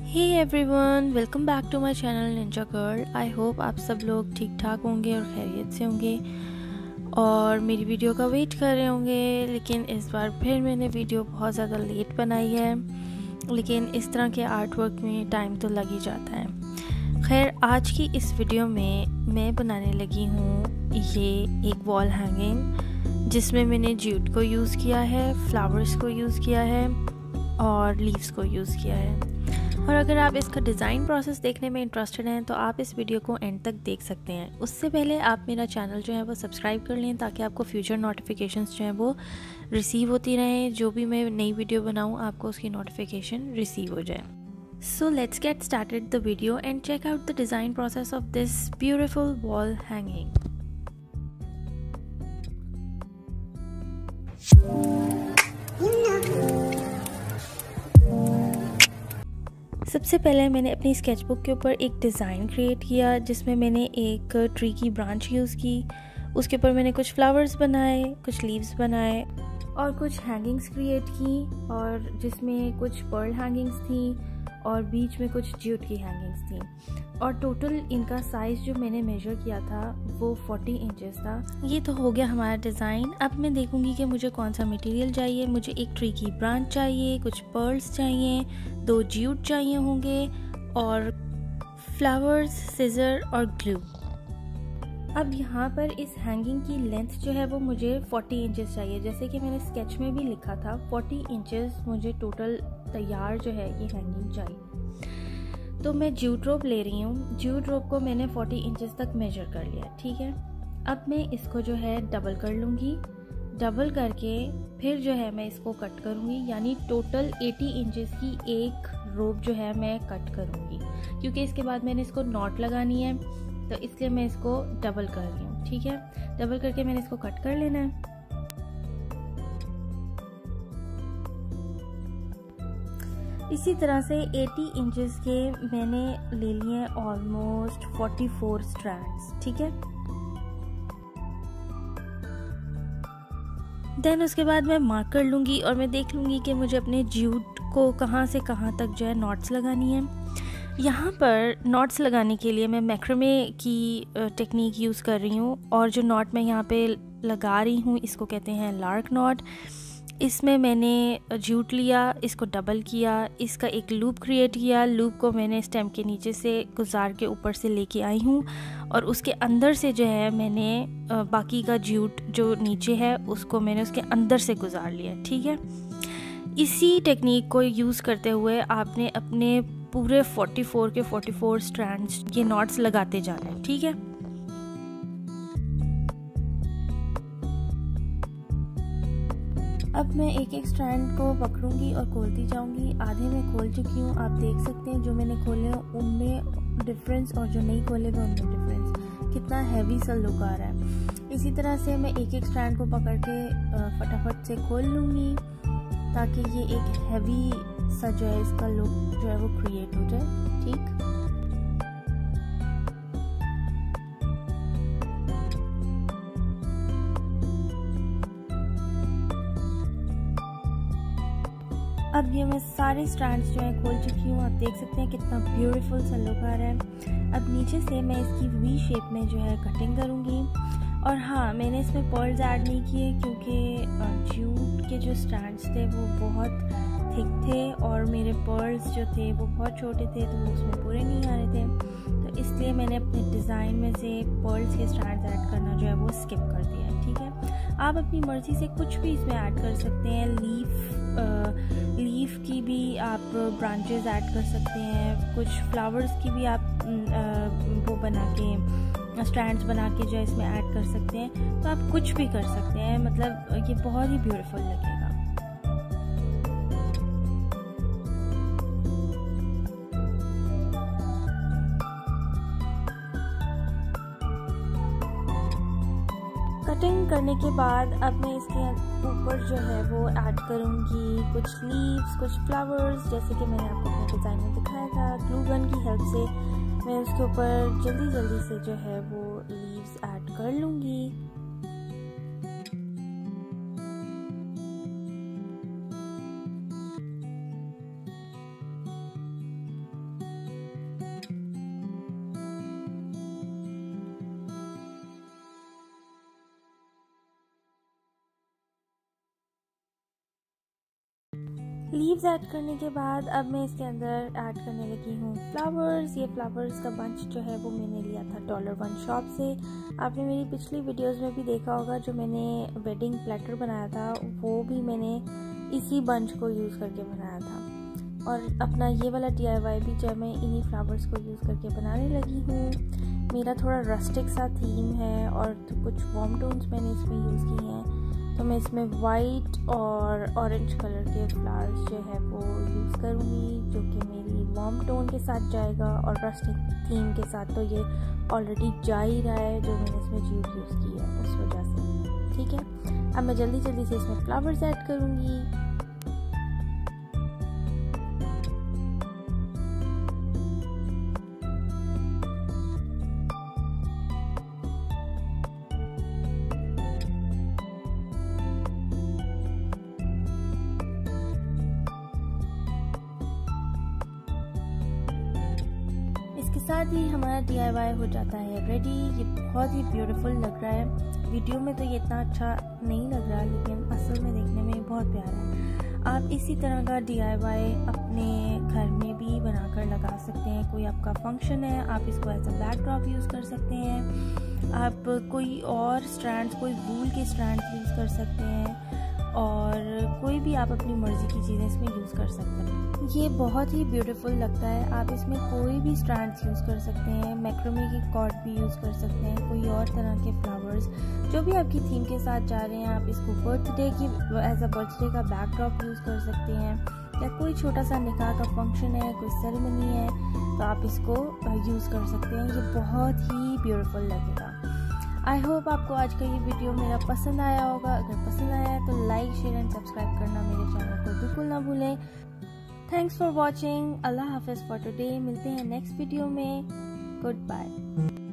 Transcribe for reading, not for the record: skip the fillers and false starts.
Hey everyone, welcome back to my channel ninja girl. I hope आप सब लोग ठीक ठाक होंगे और खैरियत से होंगे और मेरी वीडियो का वेट कर रहे होंगे। लेकिन इस बार फिर मैंने वीडियो बहुत ज़्यादा लेट बनाई है, लेकिन इस तरह के आर्ट वर्क में टाइम तो लग ही जाता है। खैर, आज की इस वीडियो में मैं बनाने लगी हूँ ये एक वॉल हैंगिंग, जिसमें मैंने ज्यूट को यूज़ किया है, फ्लावर्स को यूज़ किया है और लीव्स को यूज़ किया है। और अगर आप इसका डिज़ाइन प्रोसेस देखने में इंटरेस्टेड हैं तो आप इस वीडियो को एंड तक देख सकते हैं। उससे पहले आप मेरा चैनल जो है वो सब्सक्राइब कर लें, ताकि आपको फ्यूचर नोटिफिकेशंस जो हैं वो रिसीव होती रहें। जो भी मैं नई वीडियो बनाऊँ आपको उसकी नोटिफिकेशन रिसीव हो जाए। So let's get started the video and check out the design process of this beautiful wall hanging. सबसे पहले मैंने अपनी स्केचबुक के ऊपर एक डिज़ाइन क्रिएट किया, जिसमें मैंने एक ट्री की ब्रांच यूज़ की। उसके ऊपर मैंने कुछ फ्लावर्स बनाए, कुछ लीव्स बनाए और कुछ हैंगिंग्स क्रिएट की, और जिसमें कुछ पर्ल हैंगिंग्स थी और बीच में कुछ ज्यूट की हैंगिंग्स थी। और टोटल इनका साइज़ जो मैंने मेजर किया था वो 40 इंचेस था। ये तो हो गया हमारा डिज़ाइन। अब मैं देखूंगी कि मुझे कौन सा मटेरियल चाहिए। मुझे एक ट्री की ब्रांच चाहिए, कुछ पर्ल्स चाहिए, 2 ज्यूट चाहिए होंगे और फ्लावर्स, सिजर और ग्लू। अब यहाँ पर इस हैंगिंग की लेंथ जो है वो मुझे 40 इंचेस चाहिए। जैसे कि मैंने स्केच में भी लिखा था, 40 इंचेस मुझे टोटल तैयार जो है ये हैंगिंग चाहिए। तो मैं ज्यूट रोप ले रही हूँ। ज्यूट रोप को मैंने 40 इंचेस तक मेजर कर लिया, ठीक है। अब मैं इसको जो है डबल कर लूँगी। डबल करके फिर जो है मैं इसको कट करूँगी, यानी टोटल 80 इंचेस की एक रोप जो है मैं कट करूँगी, क्योंकि इसके बाद मैंने इसको नॉट लगानी है, तो इसलिए मैं इसको डबल कर रही हूँ, ठीक है। डबल करके मैंने इसको कट कर लेना है। इसी तरह से 80 इंचेस के मैंने ले लिए हैं ऑलमोस्ट 44 स्ट्रैंड्स, ठीक है। देन उसके बाद मैं मार्क कर लूँगी और मैं देख लूँगी कि मुझे अपने ज्यूट को कहाँ से कहाँ तक जो है नॉट्स लगानी है। यहाँ पर नॉट्स लगाने के लिए मैं मैक्रामे की टेक्निक यूज़ कर रही हूँ, और जो नॉट मैं यहाँ पे लगा रही हूँ इसको कहते हैं लार्क नॉट। इसमें मैंने ज्यूट लिया, इसको डबल किया, इसका एक लूप क्रिएट किया। लूप को मैंने स्टेम के नीचे से गुजार के ऊपर से लेके आई हूँ, और उसके अंदर से जो है मैंने बाकी का ज्यूट जो नीचे है उसको मैंने उसके अंदर से गुजार लिया, ठीक है। इसी टेक्निक को यूज़ करते हुए आपने अपने पूरे 44 के 44 स्ट्रैंड्स ये नॉट्स लगाते जाना है, ठीक है। अब मैं एक एक स्ट्रैंड को पकड़ूंगी और खोलती जाऊंगी। आधे में खोल चुकी हूँ, आप देख सकते हैं। जो मैंने खोले हैं उनमें डिफरेंस और जो नहीं खोले हुए उनमें डिफरेंस, कितना हैवी सा लुक आ रहा है। इसी तरह से मैं एक एक स्ट्रैंड को पकड़ के फटाफट से खोल लूँगी, ताकि ये एक हैवी सा जो है इसका लुक जो है वो क्रिएट हो जाए, ठीक। अब ये मैं सारे स्ट्रैंड्स जो है खोल चुकी हूँ। आप देख सकते हैं कितना ब्यूटीफुल सा लुक आ रहा है। अब नीचे से मैं इसकी वी शेप में जो है कटिंग करूँगी। और हाँ, मैंने इसमें पर्ल्स ऐड नहीं किए, क्योंकि ज्यूट के जो स्ट्रैंड्स थे वो बहुत थिक थे और मेरे पर्ल्स जो थे वो बहुत छोटे थे, तो वो उसमें पूरे नहीं आ रहे थे। तो इसलिए मैंने अपने डिज़ाइन में से पर्ल्स के स्ट्रैंड्स ऐड करना जो है वो स्किप कर दिया है, ठीक है। आप अपनी मर्ज़ी से कुछ भी इसमें ऐड कर सकते हैं। लीफ की भी आप ब्रांचेस ऐड कर सकते हैं, कुछ फ्लावर्स की भी आप वो बना के स्ट्रैंड्स बना के जो है इसमें ऐड कर सकते हैं। तो आप कुछ भी कर सकते हैं, मतलब ये बहुत ही ब्यूटीफुल लगेगा। कटिंग करने के बाद अब मैं इसके ऊपर जो है वो ऐड करूँगी कुछ लीव्स, कुछ फ्लावर्स, जैसे कि मैंने आपको अपने डिज़ाइन में दिखाया था। ग्लू गन की हेल्प से मैं उसके ऊपर जल्दी जल्दी से जो है वो लीव्स ऐड कर लूँगी। लीव्स ऐड करने के बाद अब मैं इसके अंदर ऐड करने लगी हूँ फ्लावर्स। ये फ्लावर्स का बंच जो है वो मैंने लिया था $1 शॉप से। आपने मेरी पिछली वीडियोस में भी देखा होगा, जो मैंने वेडिंग प्लेटर बनाया था वो भी मैंने इसी बंच को यूज़ करके बनाया था। और अपना ये वाला DIY भी जब मैं इन्हीं फ्लावर्स को यूज़ करके बनाने लगी हूँ। मेरा थोड़ा रस्टिक सा थीम है और तो कुछ वार्म टोन्स मैंने इसमें यूज़ की हैं, तो मैं इसमें वाइट और ऑरेंज कलर के फ्लावर्स जो है वो यूज़ करूँगी, जो कि मेरी वार्म टोन के साथ जाएगा और रस्टिक थीम के साथ तो ये ऑलरेडी जा ही रहा है, जो मैंने इसमें ज्यूट यूज़ की है उस वजह से। ठीक है, अब मैं जल्दी जल्दी से इसमें फ्लावर्स ऐड करूँगी। इसके साथ ही हमारा DIY हो जाता है रेडी। ये बहुत ही ब्यूटीफुल लग रहा है। वीडियो में तो ये इतना अच्छा नहीं लग रहा, लेकिन असल में देखने में बहुत प्यारा है। आप इसी तरह का DIY अपने घर में भी बनाकर लगा सकते हैं। कोई आपका फंक्शन है, आप इसको एज अ बैकड्रॉप यूज़ कर सकते हैं। आप कोई और स्ट्रैंड्स, कोई वूल के स्ट्रैंड्स यूज़ कर सकते हैं, और कोई भी आप अपनी मर्ज़ी की चीज़ें इसमें यूज़ कर सकते हैं। ये बहुत ही ब्यूटीफुल लगता है। आप इसमें कोई भी स्ट्रैंड्स यूज़ कर सकते हैं, मैक्रोमे की कॉर्ड भी यूज़ कर सकते हैं, कोई और तरह के फ्लावर्स जो भी आपकी थीम के साथ जा रहे हैं। आप इसको बर्थडे की एज अ बर्थडे का बैकड्रॉप यूज़ कर सकते हैं, या कोई छोटा सा निकाह का फंक्शन है, कोई सेरेमनी है, तो आप इसको यूज़ कर सकते हैं। ये बहुत ही ब्यूटीफुल लगेगा। आई होप आपको आज का ये वीडियो मेरा पसंद आया होगा। अगर पसंद आया है तो लाइक, शेयर एंड सब्सक्राइब करना मेरे चैनल को बिल्कुल ना भूलें। Thanks for watching. अल्लाह हाफिज़ फॉर टुडे। मिलते हैं नेक्स्ट वीडियो में। Good bye.